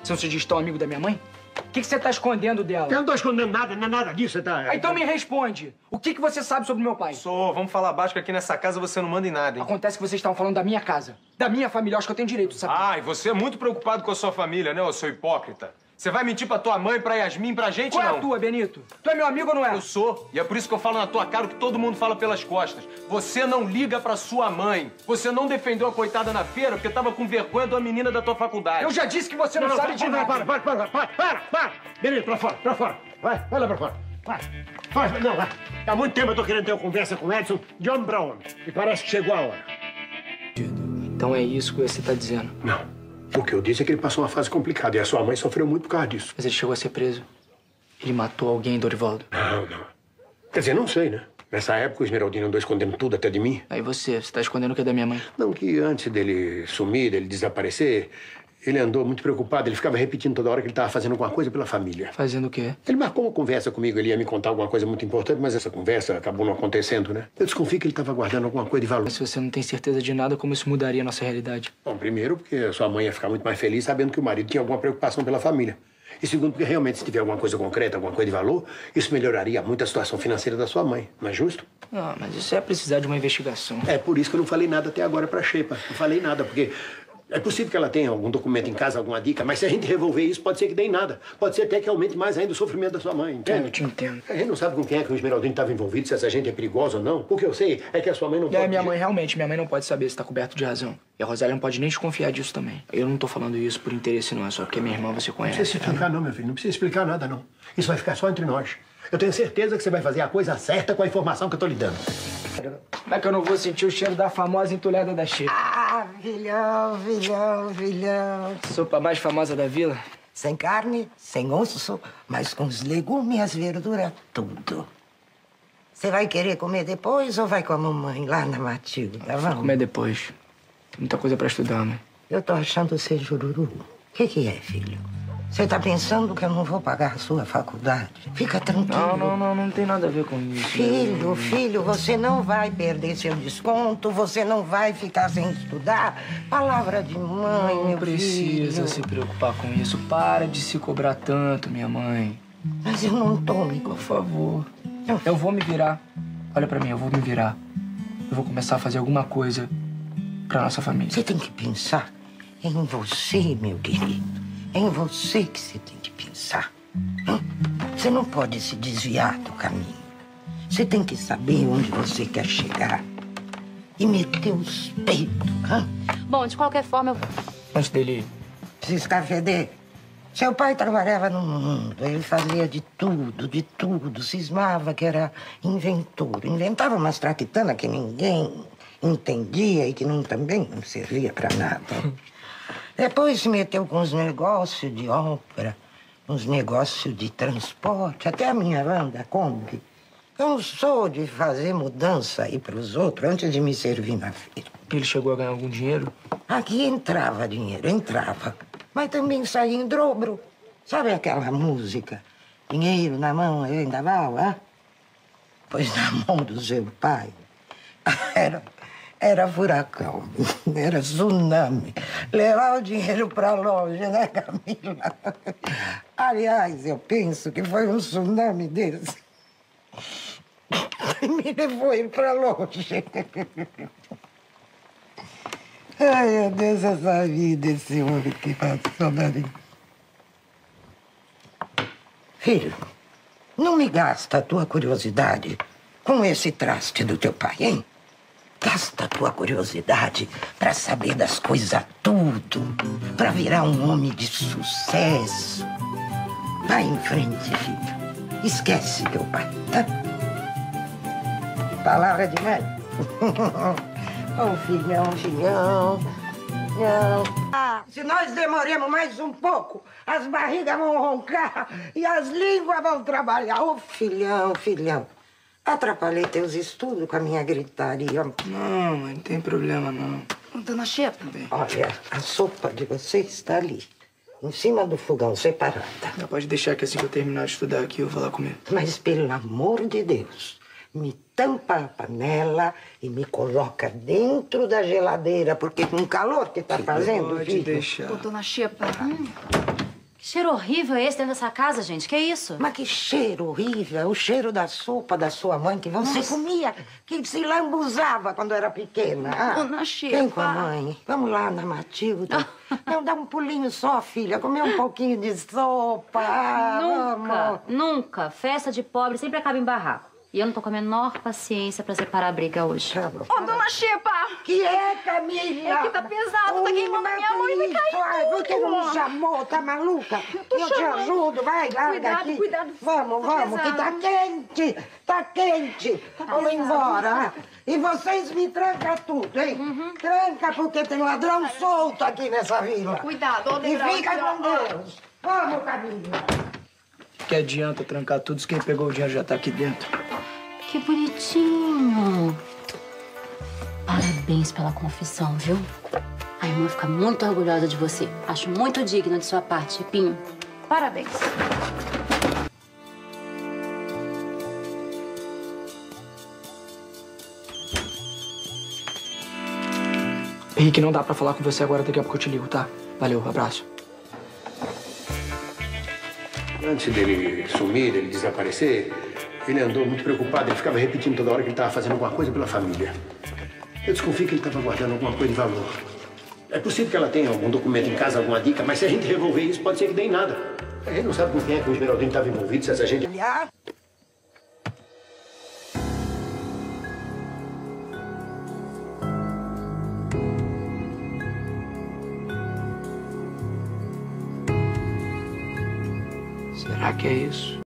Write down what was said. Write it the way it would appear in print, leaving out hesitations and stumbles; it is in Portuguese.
Você não se diz tão amigo da minha mãe? O que você tá escondendo dela? Eu não tô escondendo nada, não é nada disso, você tá... Então me responde. O que você sabe sobre meu pai? Vamos falar baixo que aqui nessa casa você não manda em nada, hein? Acontece que vocês estavam falando da minha casa. Da minha família. Eu acho que eu tenho direito, sabe? Ah, e você é muito preocupado com a sua família, né, ô seu hipócrita? Você vai mentir pra tua mãe, pra Yasmin, pra gente, Qual não? é a tua, Benito? Tu é meu amigo ou não é? Eu sou. E é por isso que eu falo na tua cara o que todo mundo fala pelas costas. Você não liga pra sua mãe. Você não defendeu a coitada na feira porque tava com vergonha de uma menina da tua faculdade. Eu já disse que você não sabe de nada. Para! Benito, pra fora. Vai lá pra fora. Vai. Não, vai. Há muito tempo eu tô querendo ter uma conversa com o Edson de homem pra homem. E parece que chegou a hora. Então é isso que você tá dizendo? Não. O que eu disse é que ele passou uma fase complicada e a sua mãe sofreu muito por causa disso. Mas ele chegou a ser preso. Ele matou alguém, Dorivaldo. Não. Quer dizer, não sei, né? Nessa época, o Esmeraldino andou escondendo tudo até de mim. Aí você tá escondendo o que é da minha mãe? Não, que antes dele sumir, dele desaparecer, ele andou muito preocupado. Ele ficava repetindo toda hora que ele estava fazendo alguma coisa pela família. Fazendo o quê? Ele marcou uma conversa comigo, ele ia me contar alguma coisa muito importante, mas essa conversa acabou não acontecendo, né? Eu desconfio que ele estava guardando alguma coisa de valor. Mas se você não tem certeza de nada, como isso mudaria a nossa realidade? Bom, primeiro, porque a sua mãe ia ficar muito mais feliz sabendo que o marido tinha alguma preocupação pela família. E segundo, porque realmente, se tiver alguma coisa concreta, alguma coisa de valor, isso melhoraria muito a situação financeira da sua mãe. Não é justo? Ah, mas isso é precisar de uma investigação. É por isso que eu não falei nada até agora pra Xepa. Não falei nada, porque é possível que ela tenha algum documento em casa, alguma dica, mas se a gente revolver isso, pode ser que dê em nada. Pode ser até que aumente mais ainda o sofrimento da sua mãe, entende? Eu te entendo. A gente não sabe com quem é que o Esmeraldino estava envolvido, se essa gente é perigosa ou não. O que eu sei é que a sua mãe não pode... Minha mãe, realmente, minha mãe não pode saber se tá coberto de razão. E a Rosália não pode nem desconfiar disso também. Eu não tô falando isso por interesse, não. É só porque minha irmã você conhece. Não precisa se explicar, não, meu filho. Não precisa explicar nada, não. Isso vai ficar só entre nós. Eu tenho certeza que você vai fazer a coisa certa com a informação que eu tô lhe dando. Como é que eu não vou sentir o cheiro da famosa entulhada da Xepa? Ah, filhão. Sopa mais famosa da vila? Sem carne, sem osso, mas com os legumes e as verduras, tudo. Você vai querer comer depois ou vai com a mamãe lá na Matilda? Vou comer depois. Tem muita coisa pra estudar, mãe. Eu tô achando você jururu. O que é, filho? Você tá pensando que eu não vou pagar a sua faculdade? Fica tranquilo. Não tem nada a ver com isso. Filho, você não vai perder seu desconto, você não vai ficar sem estudar. Palavra de mãe, meu filho. Não precisa se preocupar com isso. Para de se cobrar tanto, minha mãe. Mas eu não tô me... Por favor. Eu vou me virar. Olha pra mim, eu vou me virar. Eu vou começar a fazer alguma coisa pra nossa família. Você tem que pensar em você, meu querido. É em você que você tem que pensar. Você não pode se desviar do caminho. Você tem que saber onde você quer chegar e meter os peitos. Bom, de qualquer forma, eu... Antes dele... Se escafeder. Seu pai trabalhava no mundo. Ele fazia de tudo. Cismava que era inventor. Inventava umas traquitanas que ninguém entendia e que também não servia pra nada. Depois se meteu com os negócios de ópera, uns negócios de transporte, até a minha Wanda Kombi. Cansou de fazer mudança aí para os outros antes de me servir na feira. Ele chegou a ganhar algum dinheiro? Aqui entrava dinheiro, entrava. Mas também saía em dobro. Sabe aquela música? Dinheiro na mão, ainda mal, Pois na mão do seu pai era furacão, era tsunami. Levar o dinheiro para longe, né, Camila? Aliás, eu penso que foi um tsunami desse. Me levou ele para longe. Ai, meu Deus, essa vida, esse homem que passou dali. Filho, não me gasta a tua curiosidade com esse traste do teu pai, hein? Gasta a tua curiosidade para saber das coisas tudo, para virar um homem de sucesso. Vai em frente, filho. Esquece teu pai, tá? Palavra de mãe. Filhão. Se nós demoremos mais um pouco, as barrigas vão roncar e as línguas vão trabalhar. Filhão. Atrapalhei teus estudos com a minha gritaria. Não, mãe, não tem problema, não. Dona Xepa. Olha, a sopa de vocês está ali, em cima do fogão, separada. Não, pode deixar que assim que eu terminar de estudar aqui, eu vou lá comer. Mas, pelo amor de Deus, me tampa a panela e me coloca dentro da geladeira, porque com o calor que tá fazendo, Pode filho. deixar. Dona Xepa. Que cheiro horrível é esse dentro dessa casa, gente? Que isso? Mas que cheiro horrível. É o cheiro da sopa da sua mãe que você comia, que se lambuzava quando era pequena. Ah, Dona Xepa. Vem com a mãe. Vamos lá na Matilda. Não, dá um pulinho só, filha. Comer um pouquinho de sopa. Nunca, nunca. Festa de pobre sempre acaba em barraco. E eu não tô com a menor paciência pra separar a briga hoje. Ô, Dona Xepa! Que é, Camila? É que tá pesado, tá queimando a minha mão e vai cair Ai, tudo. você não me chamou, tá maluca? Eu te ajudo, vai, larga Cuidado, aqui. cuidado. Vamos, Tá vamos, que tá pesado. quente, tá quente. Vamos embora. E vocês me trancam tudo, hein? Tranca, porque tem ladrão solto aqui nessa vila. Cuidado, ô, E ladrão. fica com Deus. Vamos, Camila. Que adianta trancar tudo se quem pegou o dinheiro já tá aqui dentro. Que bonitinho. Parabéns pela confissão, viu? A irmã fica muito orgulhosa de você. Acho muito digna de sua parte, Chepinho. Parabéns. Henrique, não dá pra falar com você agora, daqui a pouco eu te ligo, tá? Valeu, abraço. Antes dele sumir, dele desaparecer, ele andou muito preocupado. Ele ficava repetindo toda hora que ele estava fazendo alguma coisa pela família. Eu desconfio que ele estava guardando alguma coisa de valor. É possível que ela tenha algum documento em casa, alguma dica, mas se a gente revolver isso, pode ser que dê em nada. A gente não sabe com quem é que o Esmeraldino estava envolvido, se essa gente... Olhar. Será que é isso?